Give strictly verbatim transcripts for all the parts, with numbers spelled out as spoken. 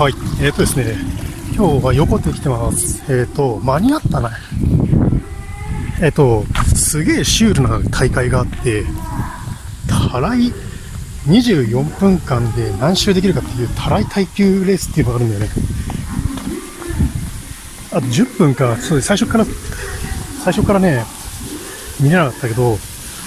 はい、えーとですね、今日は横手来てます。えーと、間に合ったな。えーと、すげえシュールな大会があって、たらいにじゅうよんぷんかんで何周できるかっていうたらい耐久レースっていうのがあるんだよね。あとじゅっぷんか、そうです、最初から、最初からね、見れなかったけど、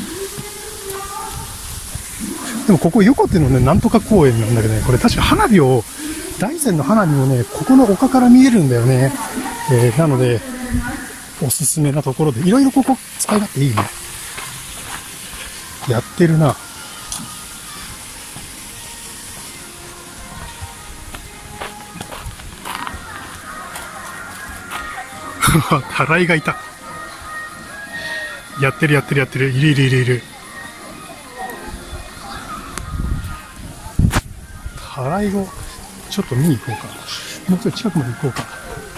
でもここ横手のね、なんとか公園なんだけどね、これ確か花火を、大山の花火をね、ここの丘から見えるんだよね。えー、なので、おすすめなところで、いろいろここ使い勝手いいね。やってるな。たらいがいた。やってるやってるやってる。いるいるいるいる。たらいをちょっと見に行こうか。もうちょっと近くまで行こうか。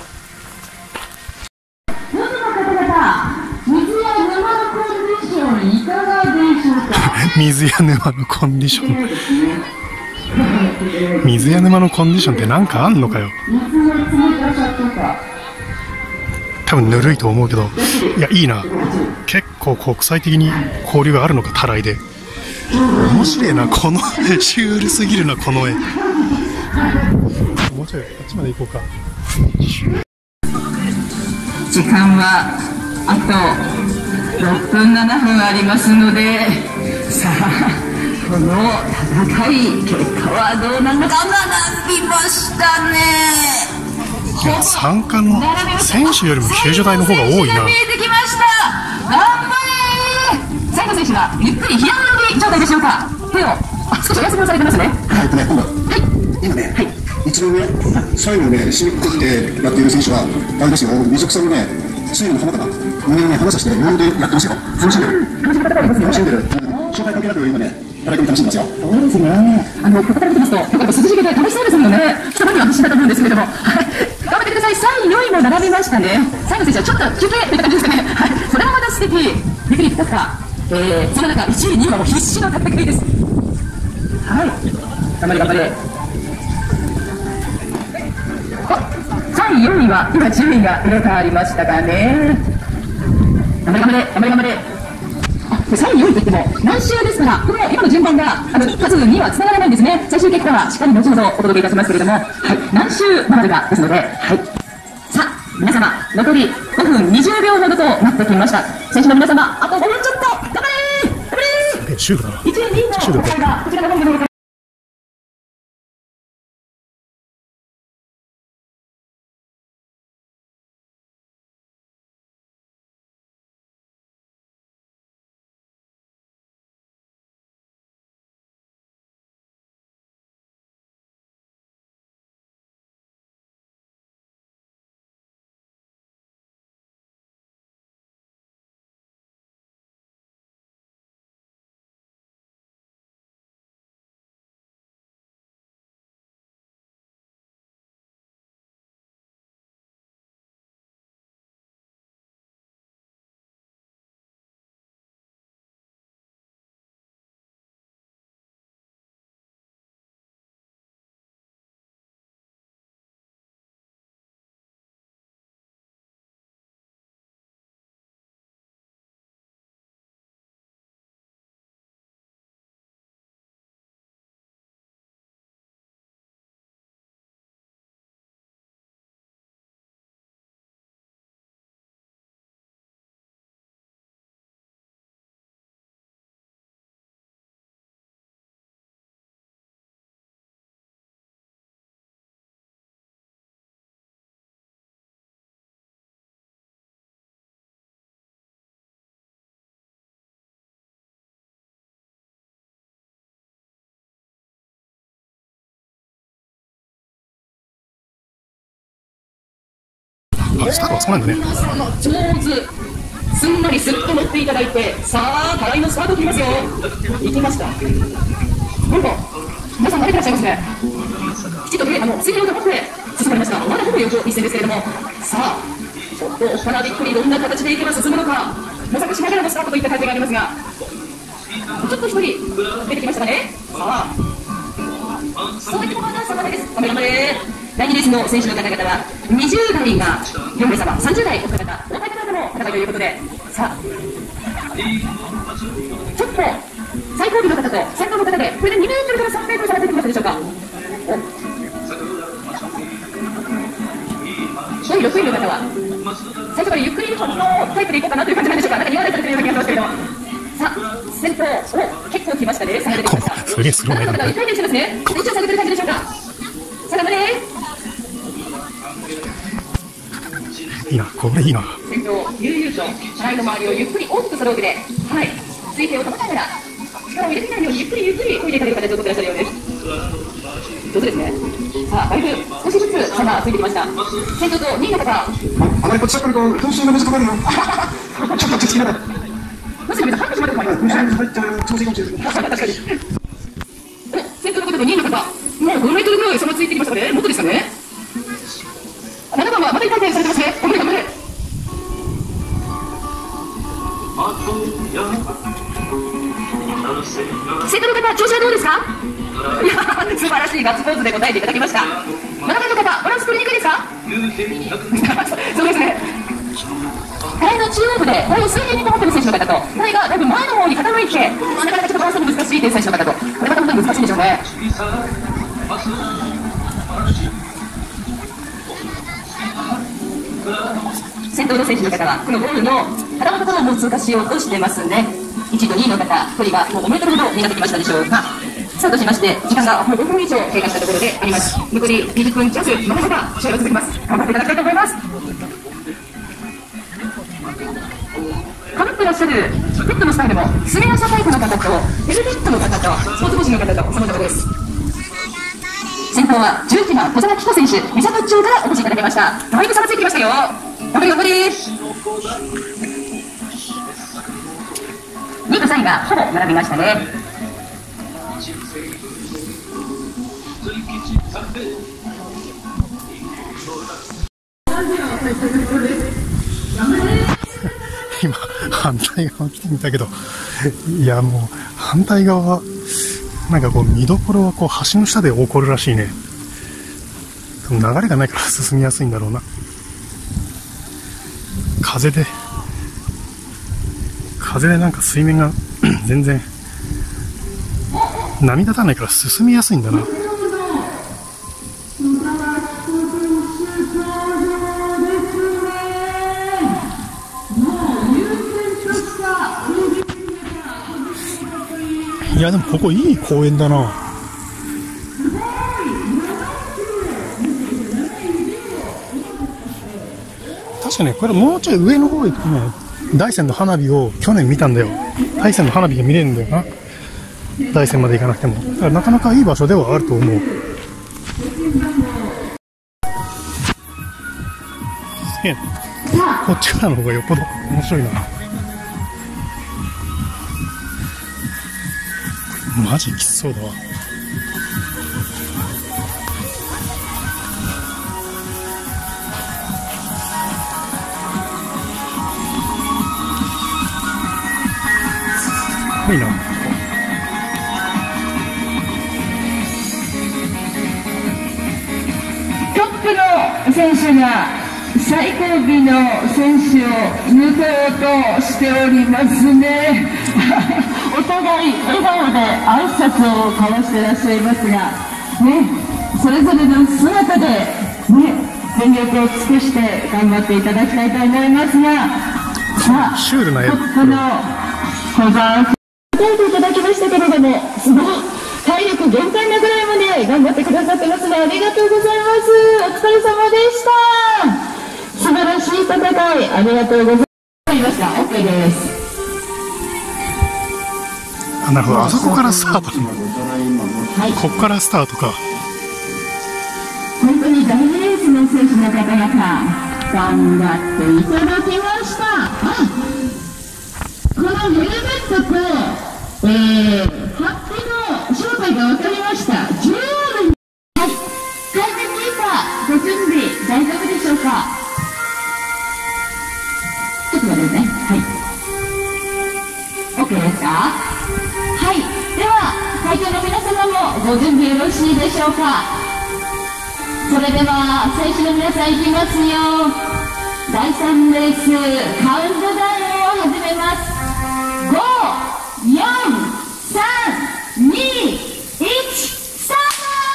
水や沼のコンディション。水や沼のコンディションってなんかあんのかよ。多分ぬるいと思うけど、いや、いいな。結構国際的に交流があるのか、たらいで。面白いな、このシュールすぎるな、この絵。もうちょいあっちまで行こうか。 時間はあとろっぷんななふんありますので、さあこの戦い結果はどうなるのか。並びましたね。 いや、参加の選手よりも救助隊の方が多いな。 見えてきました。頑張れ。最後選手はゆっくり平泳ぎ状態でしょうか。手をあ少しお休みをされてますね。 はい、今度、はい、今ね、はい、一番上、最後ね、締めくくってやっている選手は、あれですよ、水草のね、水の浜から、胸にね、離させて、両手でやってますよ。楽しんでる。楽しんでる。障害関係なく今ね、誰かに楽しんでますよ。 そうですね。あの、ここから見てますと、結構涼しげで楽しそうですもんね。人には必死だと思うんですけれども。はい。頑張ってください。さんい、よんいも並びましたね。最後選手はちょっと休憩といった感じですかね。はい。それはまた素敵。びっくりいったか。えー、その中、いちい、にいはもう必死の戦いです。はい。頑張れ頑張れ。さんい、よんいは今順位が入れ替わりましたかね。頑張れ頑張れ頑張れ頑張れ。あ、さんい、よんいといっても何周ですから、この今の順番があの数にはつながらないんですね。最終結果はしっかり後ほどお届けいたしますけれども、はい、何周回るかですので、はい。さあ皆様残りごふんにじゅうびょうほどとなってきました。選手の皆様あとごふんちょっと頑張れ頑張れ。 シュールだな。 いちい、にいの戦いがこちらの方に向かあ、スタートはそうなんだね。 上手すんなりすっと乗っていただいて、さあたらいのスタートを切りますよ。いきました。なんか皆さん慣れてらっしゃいますね。きちっとね、あの水量が持って進まれました。まだほぼ横一線ですけれども、さあちょっとお花びっくりどんな形でいけば進むのか、模索しながらのスタートといった感じがありますが、ちょっと一人出てきましたかね。さあそういったものはさまです。頑張れ頑張れ。 だいにレースの選手の方々はにじゅうだいがよんめいさま、さんじゅうだいお二方、若い方々も戦いということで、さあちょっと最後尾の方と先頭の方でこれでにメートルからさんメートル差が出てきましたでしょうか。ごいろくいの方は最初からゆっくりのタイプでいこうかなという感じなんでしょうか。なんか言われたような気がしますけれども、さあ先頭お結構来ましたね。差が出てきました。 すげえスローね。 回転してますね。位置を下げてる感じでしょうか。さあ頑張れ。 いいな、これいいな。 先頭悠々と車内の周りをゆっくり大きくそろうで、はい、水平を保ちながら力を入れてないようにゆっくりゆっくり漕いでいかれる形をとってらっしゃるようです。上手ですね。さあだいぶ少しずつ差がついてきました。先頭とにいの方、 あまりこっちばっかりこう、風習が難しくなるの。ちょっと手つきながら。 もしかしたら半年まで困ります。 風習に入っちゃう調整が落ちる。 確かに。先頭の方とにいの方、もうごメートルぐらい差がついてきましたかね。もっとですかね。ななばんはまたいっかい転されてますね。頑張れ頑張れ。先頭の方、調子はどうですか。いや素晴らしいガッツポーズで答えていただきました。ななばんの方、バランス取りにくいですか。そうですね。タイの中央部でタイを水平に保っている選手の方と、タイがだいぶ前の方に傾いて、なかなかちょっとバランスに難しいという選手の方と、これまた本当に難しいんでしょうね。先頭の選手の方はこのゴールの腹のところをもう通過しようとしてますんで、いちいとにいの方、距離がもうごメートルほどになってきましたでしょうか。スタートしまして、時間がもうごふん以上経過したところであります。残りにじゅっぷん弱、まだまだ試合が続きます。頑張っていただきたいと思います。かぶってらっしゃるペットのスタイルも、スメアシャタイプの方と、ヘルメットの方と、スポーツ帽子の方と、その他です。先頭はじゅういちばん、小沢紀子選手、三郷町からお越しいただきました。だいぶ差がついてきましたよ。頑張り頑張り。にいとさんいがほぼ並びましたね。 今反対側来てみたけど、いやもう反対側はなんかこう見どころはこう橋の下で起こるらしいね。流れがないから進みやすいんだろうな。風で風でなんか水面が全然波立たないから進みやすいんだな。いやでもここいい公園だな。確かね、これもうちょい上の方行くとね、大山の花火を去年見たんだよ。大山の花火が見れるんだよな。大山まで行かなくても。だからなかなかいい場所ではあると思う。すげえ。こっちからの方がよっぽど面白いな。マジきつそうだわ。すごいな。 トップの選手が最後尾の選手を抜こうとしておりますね。お互い笑顔で挨拶を交わしていらっしゃいますが、ね、それぞれの姿で、ね、全力を尽くして頑張っていただきたいと思いますが、さあ、 シュールなトップの小沢さん、答えていただきましたけれども、すごい体力限界なぐらいまで頑張ってくださってますね。ありがとうございます。お疲れ様でした。素晴らしい戦い、ありがとうございました。 OK です。 あ、なるほど、あそこからスタート。 はい、 ここからスタートか。 本当に大レースの選手の方々頑張っていただきました。あ、このヘルメットと、えー、ハッピの正体が分かりました。じゅうある、はい、回転メーカーご準備大丈夫でしょうか。ちょっと待ってね。はい、 OK ですか。はい、では会場の皆様もご準備よろしいでしょうか。 それでは選手の皆さんいきますよ。だいさんレースカウントダウンを始めます。ご、よん、さん、に、いち、スター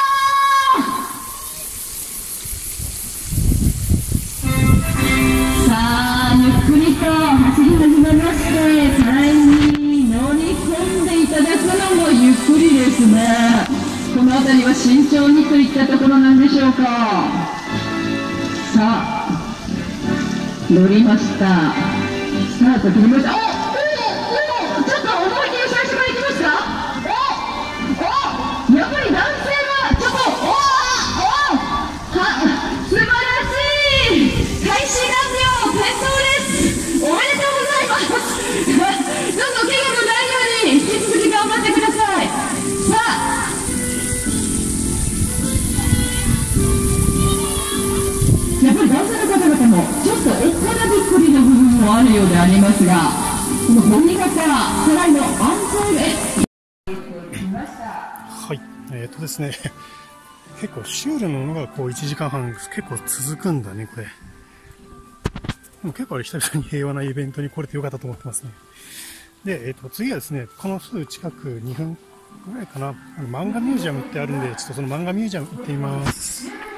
ト。さあゆっくりと走り始めまして、タイに乗り込んでいただくのもゆっくりですね。この辺りは慎重にといったところなんでしょうか。さあ乗りました。スタート切りました。おおお、ちょっと思い切り最初からいきますか。おお、やっぱり男性はちょっとおおおは素晴らしい。開始何秒転倒です。おめでとうございます。どうぞ怪我のないように引き続き頑張ってください。さあやっぱり男性の方々もちょっとおっかなびっくりな部分もあるようでありますが、この堀川からさらにのアンコールへはい、えっ、ー、とですね、結構シュールなのがこういちじかんはん結構続くんだね、これ。でも結構あれ久々に平和なイベントに来れてよかったと思ってますね。で、えっ、ー、と次はですね、このすぐ近くにふんぐらいかな、あの漫画ミュージアムってあるんで、ちょっとその漫画ミュージアム行ってみます。